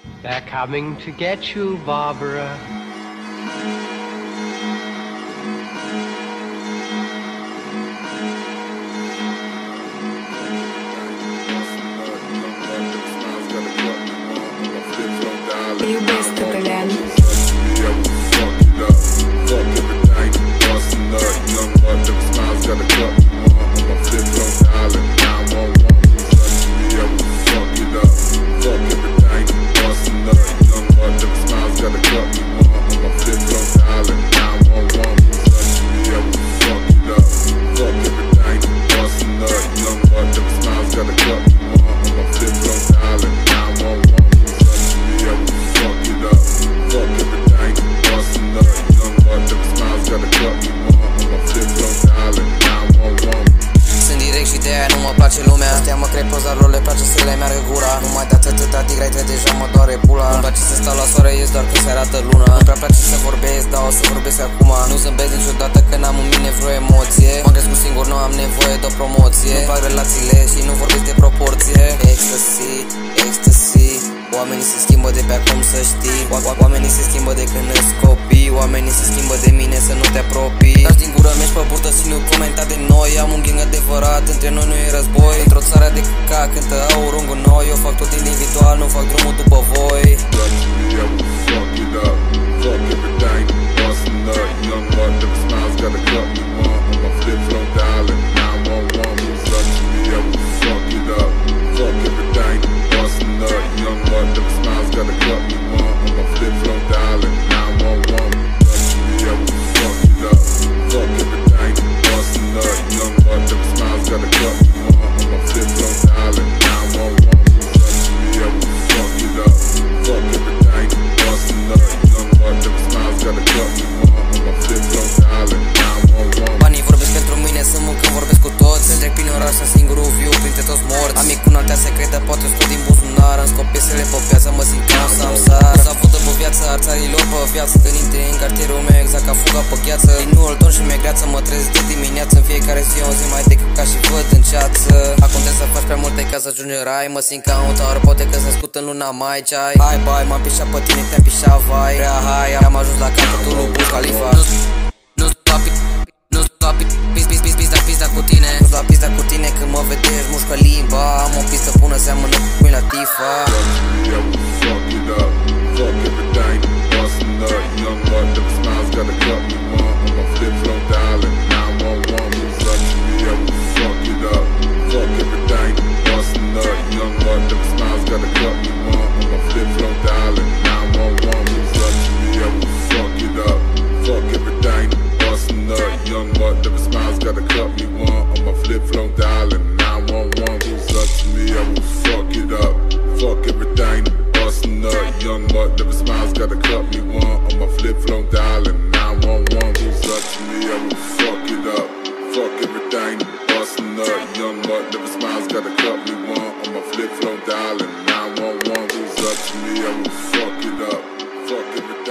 They're coming to get you, Barbara. You best catalean. Nu mă place lumea, astea mă cred poza lor, le place să le meargă gura. Nu mai dați atâta tigrai, deja mă doare pula. Îmi place să stau la soare, ies doar când se arată luna. Îmi prea place să vorbesc, dar o să vorbesc acum. Nu zâmbesc niciodată că n-am în mine vreo emoție. M-am crescut singur, nu am nevoie de o promoție. Nu fac relațiile și nu vorbesc de proporție. Ecstasy, ecstasy. Oamenii se schimbă de pe acum, să știi. Oamenii se schimbă de când îți copii. Oamenii se schimbă de mine, să nu te apropii. Lași din gură, mergi pe burtă și nu comenta de noi. Am un gang adevărat, între noi nu e război. Într-o țară de căca, cântă aurul cu noi. Eu fac tot individual, nu fac drumul după voi. Banii vorbesc pentru mine, sunt mult când vorbesc cu toți. Să trec prin oraș, sunt singurul viu printre toți morți. Amic cu noaptea secretă, poate o scot din buzunar. Îmi scot piesele pe piață, mă simt ca un samsar. Să avută pe viață, arțarilor pe viață. Când intri în cartierul meu, exact ca fuga pe gheață. Din nu ton și mi-e greață, mă trezesc de dimineață. În fiecare zi o zi mai decât ca și văd în ceață. Acum trebuie să faci prea multe ca să ajungi în rai. Mă simt ca un taur, poate că s-a scut în luna mai ceai. Hai bai, m-am pișat pe tine, te-am pișat vai. Prea hai, am ajuns la capătul lui Burj Khalifa. Pizda cu tine. Nu-ți la pizda cu tine, când mă vedești mușcă limba. Am o pistă bună, seamănă cu mine la Tifa. Gotta cut me one, I'm a flip-flop dialing 911, who's up to me, I will fuck it up. Fuck everything, bust a nut. Young buck never smiles, gotta cut me one, I'm a flip-flop dialing 911, who's up to me, I will fuck it up. Fuck everything, bust a nut. Young buck never smiles, gotta cut me one, I'm a flip-flop dialing 911, who's up to me, I will fuck it up. Fuck everything.